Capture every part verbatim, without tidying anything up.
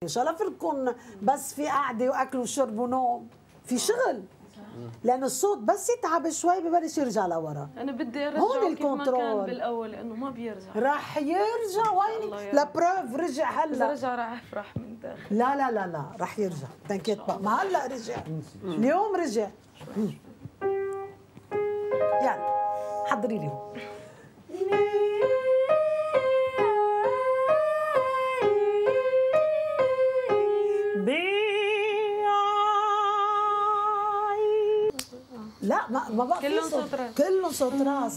ان شاء الله فيكم بس في قعده واكل وشرب ونوم، في شغل. لأن الصوت بس يتعب شوي ببلش يرجع لورا. أنا بدي أرجعه كيف ما كان بالأول لأنه ما بيرجع. راح يرجع وين؟ لبروف رجع هلا. إذا رجع راح أفرح من داخل. لا لا لا لا راح يرجع، تنكيت بقى، ما هلا رجع. اليوم رجع. يلا حضري لي هون. لا ما ما بقى كلهم صوت راس. كلهم صوت راس.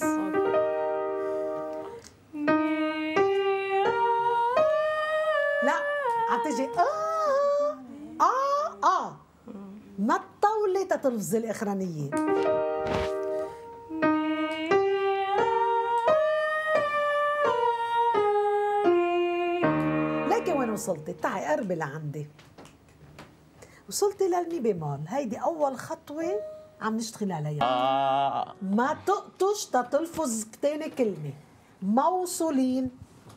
لا عم تجي اه اه اه ما تطولي تتلفظي الاخرانيه. ليكي وين وصلتي؟ تعي قربي لعندي. وصلتي للمي بيمول، هيدي اول خطوه عم نشتغل عليها. آه. ما تقطش تتلفظ تاني كلمة. موصولين.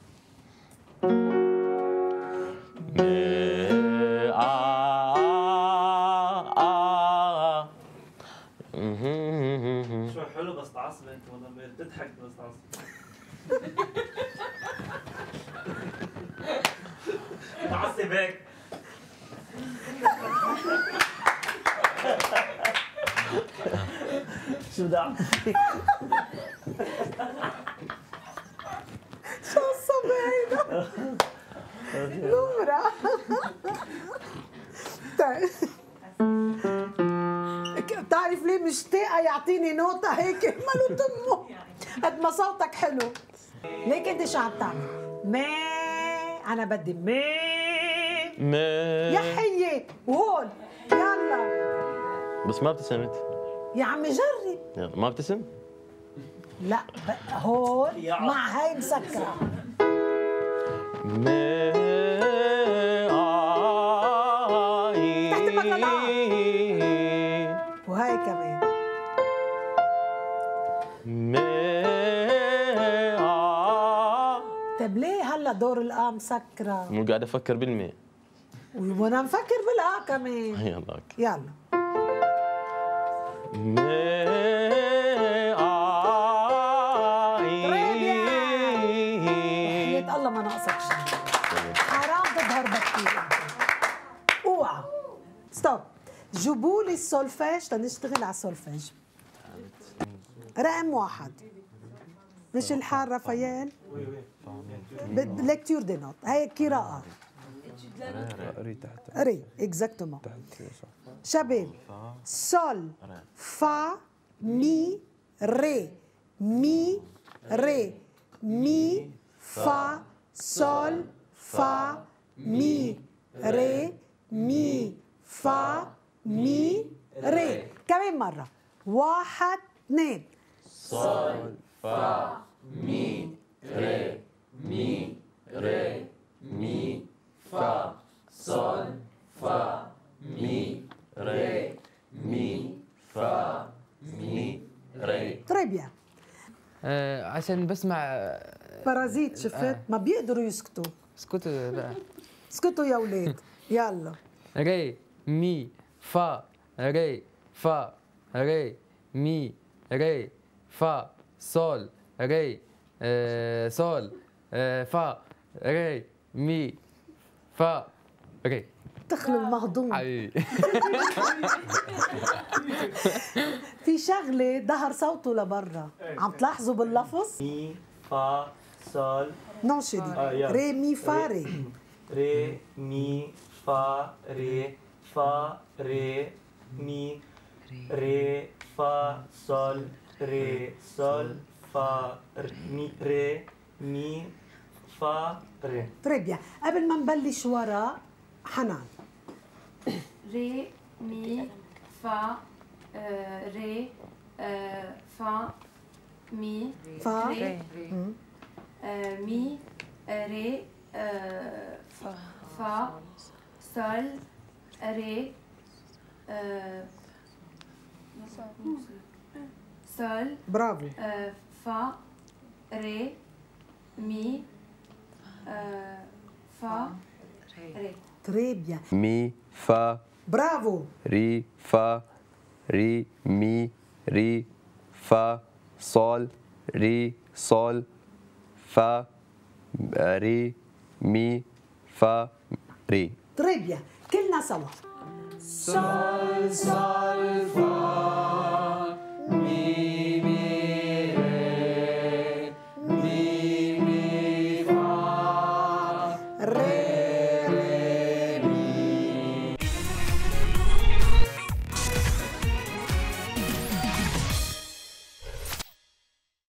شو حلو بس تعصب انت والله بتضحك بس تعصب. تعصب هيك. شو دعم؟ شو الصبي هيدا؟ نمرة. بتعرف ليه مشتاقة يعطيني نوتة هيك مالو تمه قد ما صوتك حلو. ليك انت شو عم تعمل؟ مي أنا بدي مي مي يا حيي وهون يلا. بس ما ابتسمت. يا عمي جرب. يلا ما ابتسم؟ لا هون مع هاي مسكرة. مي تحت المقلطة. وهاي كمان. مي طيب ليه هلا دور الآ مسكرة؟ مو قاعد افكر بالمي. وانا مفكر بالآ كمان. يلا اوكي. يلا. مي وحياة الله ما ناقصك شيء. حرام تظهر بكير. اوعى. ستوب. جيبوا لي السولفيج تنشتغل على السولفيج. رقم واحد. مش الحال رافائيل؟ ليكتور دي نوت، هي قراءة. قري تحت. قري اكزاكتومون. تحت شباب سول فا مي ري مي ري مي فا سول فا مي ري مي فا مي ري. كمان مرة. واحد اثنين. سول فا مي ري مي ري مي فا سول فا مي ري مي فا مي ري. تري بيان. آه عشان بسمع. بارازيت شفت؟ آه. ما بيقدروا يسكتوا. اسكتوا لا. اسكتوا يا ولاد. يلا. ري مي فا ري فا ري مي ري فا سول ري آه سول آه فا ري مي فا ري. تخلو المهضوم. حبيبي. في شغله ظهر صوته لبرا، عم تلاحظوا باللفظ؟ مي فا سول نو شدي. ري مي فا ري. ري مي فا ري فا ري مي ري فا سول ري سول فا مي ري مي فا ري. تري بيان. قبل ما نبلش ورا حنان. ري مي فا آه ري آه فا مي فا ري آه مي ري آه فا سول ري آه سول برافو. آه فا ري مي آه فا ري. تري بيان. مي فا برافو. ري فا ري مي ري فا صول ري صول فا ري مي فا ري. تري بيان، كلنا سوا. صول صول فا